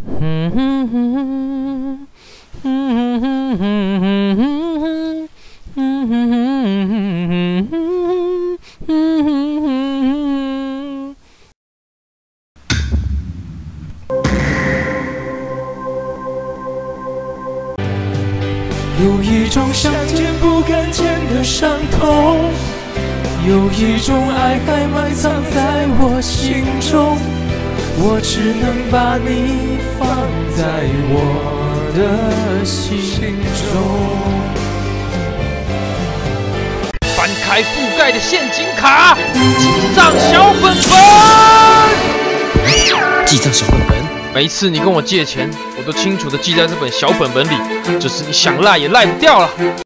有一种想见不敢见的伤痛，有一种爱还埋藏在我心中，我只能把你放在我的心中。 翻开覆盖的陷阱卡，记账小本本。 记账小本本。 每一次你跟我借钱，我都清楚地记在这本小本本里，这次你想赖也赖不掉了。